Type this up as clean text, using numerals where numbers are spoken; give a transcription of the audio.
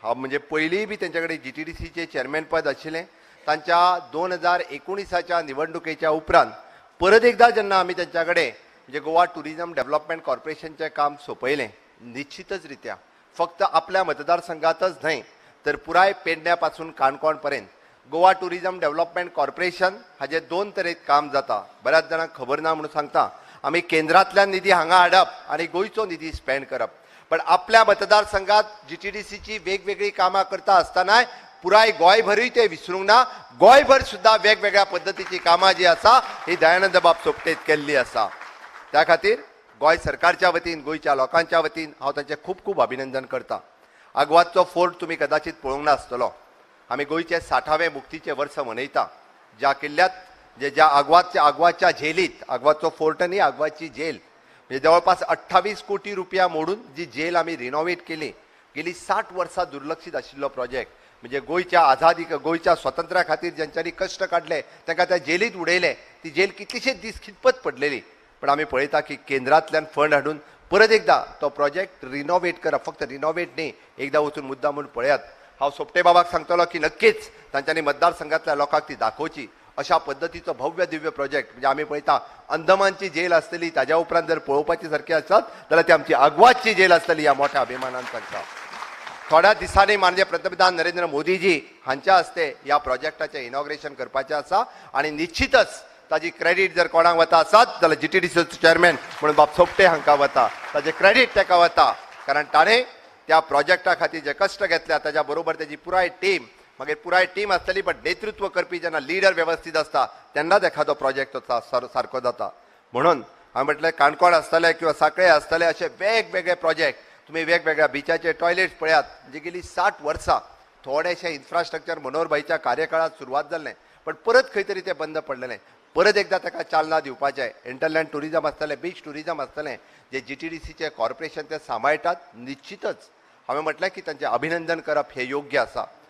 म्हणजे पयलींय बी तेंच्याकडे GTDCचे चेअरमॅन पद आशिल्लें. तांच्या 2019च्या निवडणुकेच्या उपरांत परत एकदा जेन्ना आमी तेंच्या कडेन म्हणजे गोवा टुरिझम डेव्हलपमेंट कॉर्पोरेशनचें काम सोपयलें, निश्चितच रित्या फक्त आपल्या मतदारसंघातच न्हय तर पुराय पेडण्या पासून काणकोण पर्यंत गोवा टुरिझम डेव्हलपमेंट कॉर्पोरेशन हाजे दोन तरेत काम जाता. बऱ्याच जाणांक खबर ना म्हणून सांगता. आमी केंद्रांतल्यान निधी हांगा हाडप आनी गोंयचो निधी स्पेंड करप. पण आपल्या मतदारसंघात GTDCची वेगवेगळी कामां करता आसतनाय पुराय गोंयभरूय ते विसरूंक ना. गोंयभर सुद्धा वेगवेगळ्या पद्धतीची कामां जी आसा ही दयानंद बाब सोपटेत केल्ली आसा. त्या खातीर गोंय सरकारच्या वतीन गोंयच्या लोकांच्या वतीन हांव तांचें खूब खूब अभिनंदन करता. आग्वादचो फोर्ट तुमी कदाचित पळोवंक नासतलो. आमी गोंयचे 60वें मुक्तीचें वर्स मनयता. ज्या किल्ल्यात ज्या आग्वादच्या झेलीत, आग्वादचो फोर्ट न्ही आग्वादची जेल, म्हणजे जवळपास 28 कोटी रुपया मोडून जी जेल आमी रिनोवेट केली. गेली 60 वर्सां दुर्लक्षित आशिल्लो प्रोजेक्ट. म्हणजे गोंयच्या स्वातंत्र्या खातीर ज्यांच्यांनी कश्ट काडले तांकां त्या जेलीत उडयले. ती जेल कितलीशीच दीस खितपत पडलेली. पण आमी पळयता की केंद्रांतल्यान फंड हाडून परत एकदा तो प्रोजेक्ट रिनोवेट करप. फक्त रिनोवेट न्ही, एकदा वचून मुद्दाम म्हणून पळयात. हांव सोपटे बाबाक सांगतलो की नक्कीच तांच्यांनी मतदारसंघातल्या लोकांक ती दाखोवची. अशा पद्धतीचो भव्य दिव्य प्रोजेक्ट म्हणजे आमी पळयता अंदमानची जेल आसतली, ताज्या उपरांत जर पळोवपाची सारखी आसत जाल्यार ती आमची आग्वादची जेल आसतली. ह्या मोठ्या अभिमानान सांगता. थोड्या दिसांनी माननीय पंतप्रधान नरेंद्र मोदीजी हांच्या हस्ते ह्या प्रोजेक्टाचें इनॉग्रेशन करपाचें आसा. आनी निश्चितच ताजी क्रेडीट जर कोणाक वता आसत जाल्यार GTDCचो चेअरमॅन म्हणून बाब सोपटे हांकां वता. ताजें क्रेडीट ताका वता. कारण ताणें त्या प्रोजेक्टा खातीर जे कश्ट घेतल्या ताच्या बरोबर ताजी पुराय टीम आसतली. पण नेतृत्व करपी जेन्ना लिडर वेवस्थीत आसता तेन्नाच एखादो प्रोजेक्ट सारको जाता. म्हणून हांवें म्हटलें काणकोण आसतले किंवा सांखळे आसतले अशे वेगवेगळे प्रोजेक्ट तुम्ही वेगवेगळ्या बिचाचे टॉयलेट्स पळयात. म्हणजे गेली 60 वर्सां थोडेशें इन्फ्रास्ट्रक्चर मनोहरभाईच्या कार्यकाळात सुरवात जाल्लें पण परत खंय तरी तें बंद पडलेलें. परत एकदा ताका चालना दिवपाचें. इंटरलँड टुरिझम आसतलें, बीच टुरिझम आसतलें, जे GTDCचे कॉर्पोरेशन ते सांबाळटात. निश्चितच हांवें म्हटलें की तांचें अभिनंदन करप हें योग्य आसा.